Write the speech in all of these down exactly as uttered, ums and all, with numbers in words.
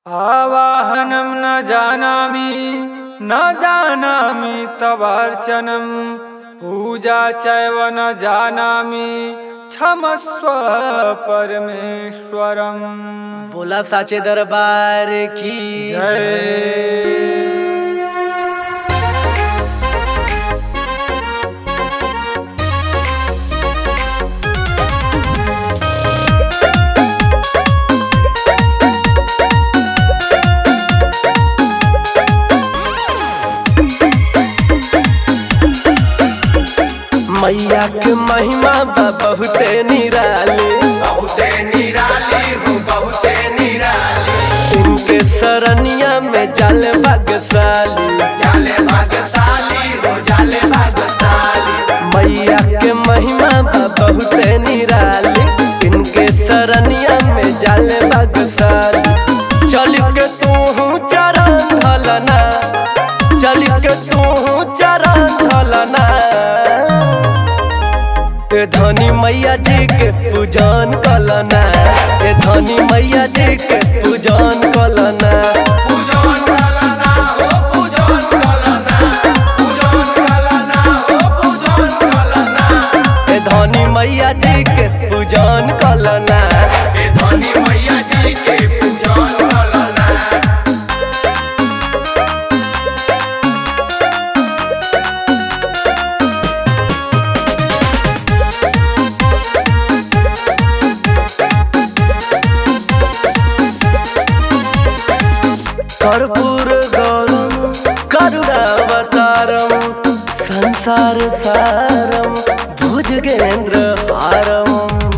आवाहनं न जानामि न जानामि तवार्चनं पूजा चैव न जानामि क्षमस्व परमेश्वरम। बोला साचे दरबार की जय। मैया के महिमा बा बहुते निराली, बहुते निराली हो बहुते निराली। इनके सरनिया में जाले भाग्यशाली, जाले भाग्यशाली हो जाले भाग्यशाली। मैया के महिमा बा बहुते निराली, इनके सरनिया में जाले भाग्यशाली। चल के तू चरण धलना, चल के तू चरण धलना। ए धनी मैया जी के पूजन कलना, ए धनी मैया जी के पूजन कलना। पूजन कलना हो पूजन कलना, पूजन कलना हो पूजन कलना। ए धनी मैया जी के पूजन कलना, ए धनी मैया जी के पूजन कलना। कर्पूर गौरम करुणावतारम संसार सारम भुजगेंद्र हारम।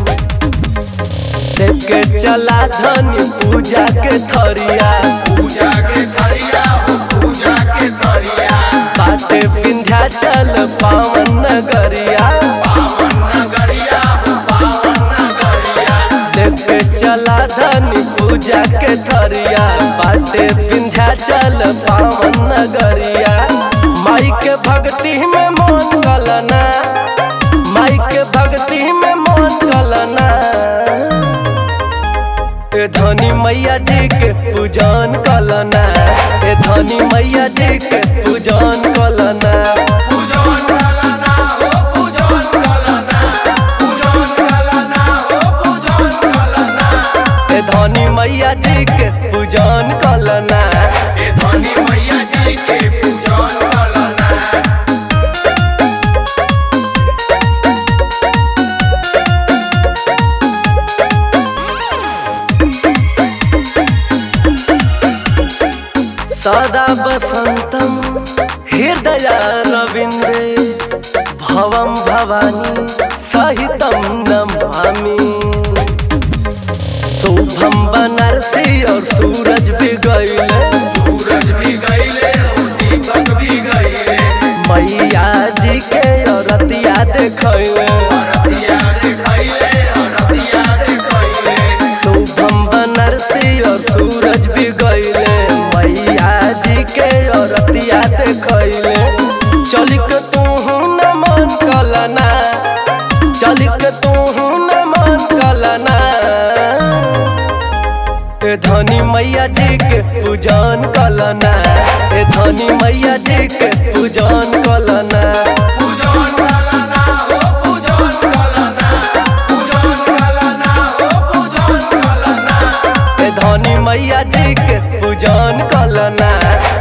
देख के चला धनी पूजा के थरिया, पूजा के थरिया हो पूजा के थरिया। बाटे विंध्याचल पावन नगरिया, पावन नगरिया हो पावन नगरिया। देख के चला धनी पूजा के थरिया, बाटे विंध्याचल पावन नगरिया। माई के भक्ति में मन गलना, माई के भक्ति में मन गलना। ए धनी मैया जी के पूजन कलना, ए धनी मैया जी के पूजन कलना। पूजन कलना हो पूजन कलना, पूजन कलना हो पूजन कलना। ए धनी मैया जी के पूजन कलना, ए धनी मैया जी के पूजन कलना। सदा बसंतम हृदय रविंदे भवम भवानी सहितम नमामि। शुभम बनारसी और सूरज भी गईले, सूरज भी गईले और दीपक भी गईले। मैया जी के औरतिया देखैले, औरतिया देखैले औरतिया देखैले। शुभम बनारसी और सूरज भी गईले, मैया जी के औरतिया देखैले। चल के तू नमन कलना, चल के तू नमन कलना। ए धनी मैया जी के पूजन कलना, ए धनी मैया जी के पूजन कलना। पूजन कलना हो पूजन कलना, पूजन कलना हो पूजन कलना। ए धनी मैया जी के पूजन कलना।